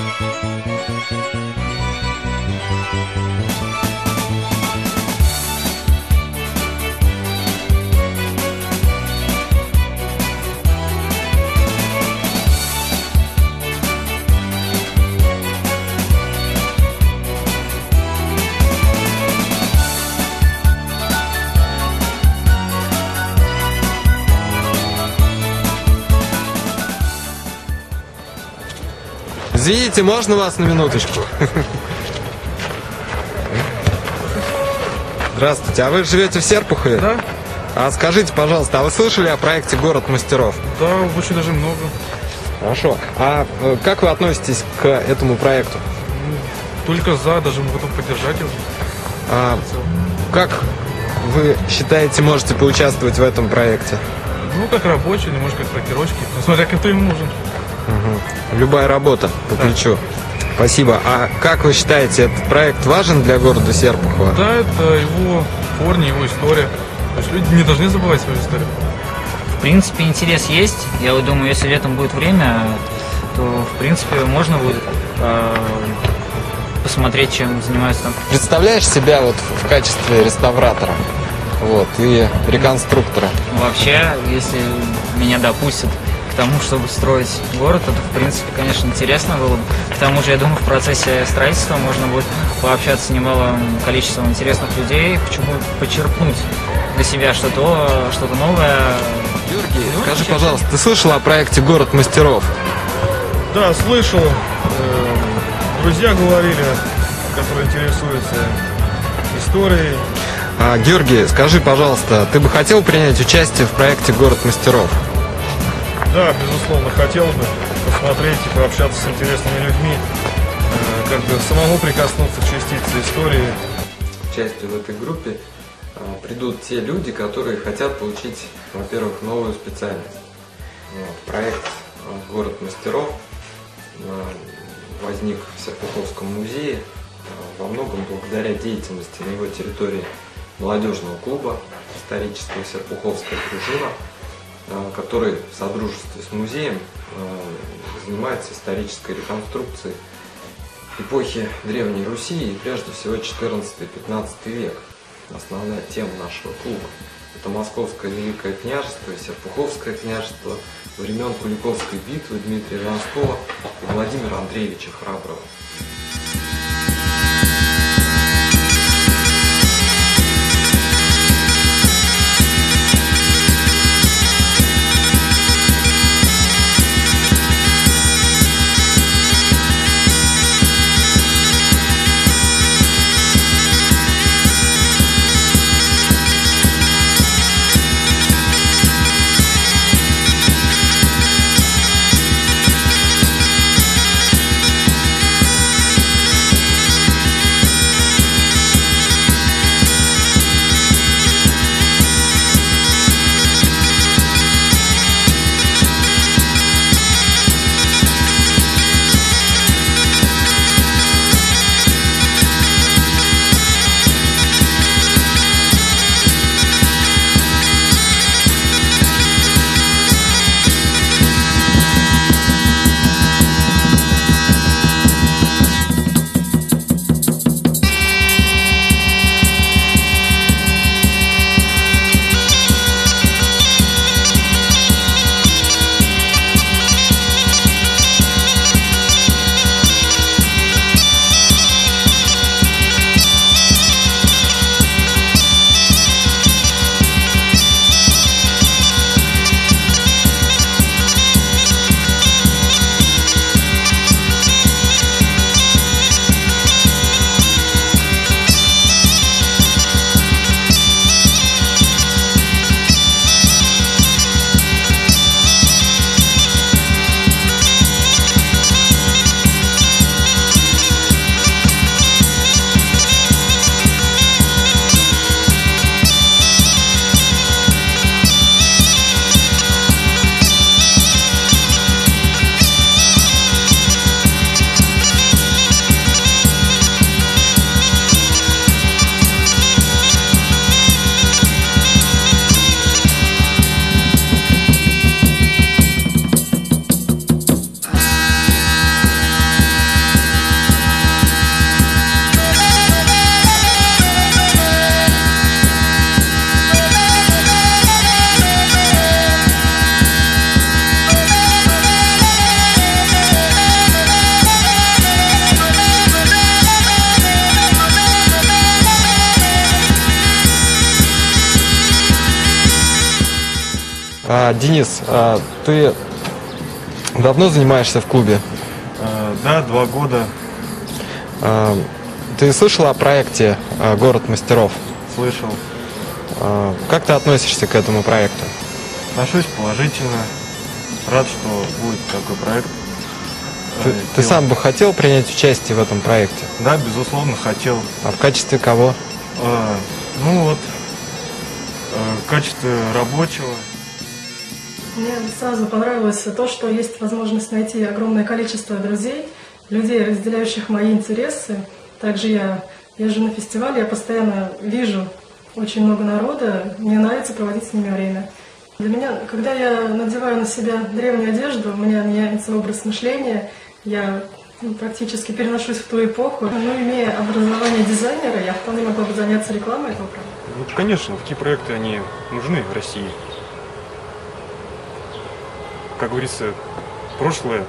Извините, можно вас на минуточку? Здравствуйте, а вы живете в Серпухове? Да. А скажите, пожалуйста, а вы слышали о проекте «Город мастеров»? Да, очень даже много. Хорошо. А как вы относитесь к этому проекту? Только за, даже мы готовы поддержать его. Как вы считаете, можете поучаствовать в этом проекте? Ну, как рабочий, немножко как рокировочки. Ну, смотря кто ему нужен. Любая работа по плечу. Спасибо. А как вы считаете, этот проект важен для города Серпухова? Да, это его корни, его история. То есть люди не должны забывать свою историю. В принципе, интерес есть. Я вот думаю, если летом будет время, то, в принципе, можно будет посмотреть, чем занимаются там. Представляешь себя вот в качестве реставратора и реконструктора? Вообще, если меня допустят к тому, чтобы строить город, это, в принципе, конечно, интересно было бы. К тому же, я думаю, в процессе строительства можно будет пообщаться с немалым количеством интересных людей, почему почерпнуть для себя что-то новое. Георгий, скажи, пожалуйста, ты слышал о проекте «Город мастеров»? Да, слышал. Друзья говорили, которые интересуются историей. Георгий, скажи, пожалуйста, ты бы хотел принять участие в проекте «Город мастеров»? Да, безусловно, хотел бы посмотреть и пообщаться с интересными людьми, как бы самому прикоснуться к частице истории. К участию в этой группе придут те люди, которые хотят получить, во-первых, новую специальность. Проект «Город мастеров» возник в Серпуховском музее во многом благодаря деятельности на его территории молодежного клуба исторического «Серпуховская дружина», который в содружестве с музеем занимается исторической реконструкцией эпохи Древней Руси и прежде всего 14-15 век. Основная тема нашего клуба – это Московское Великое княжество и Серпуховское княжество времен Куликовской битвы Дмитрия Донского и Владимира Андреевича Храброго. Денис, ты давно занимаешься в клубе? Да, 2 года. Ты слышал о проекте «Город мастеров»? Слышал. Как ты относишься к этому проекту? Отношусь положительно. Рад, что будет такой проект. Ты сам бы хотел принять участие в этом проекте? Да, безусловно, хотел. А в качестве кого? В качестве рабочего. Мне сразу понравилось то, что есть возможность найти огромное количество друзей, людей, разделяющих мои интересы. Также я езжу на фестивале, я постоянно вижу очень много народа, мне нравится проводить с ними время. Для меня, когда я надеваю на себя древнюю одежду, у меня меняется образ мышления, я практически переношусь в ту эпоху. Но имея образование дизайнера, я вполне могла бы заняться рекламой этого проекта. Ну, конечно, такие проекты, они нужны в России. Как говорится, прошлое.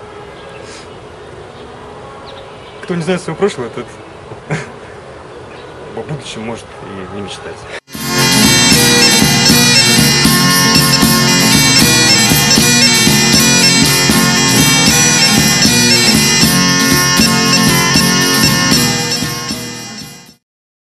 Кто не знает свое прошлое, тот о будущем может и не мечтать.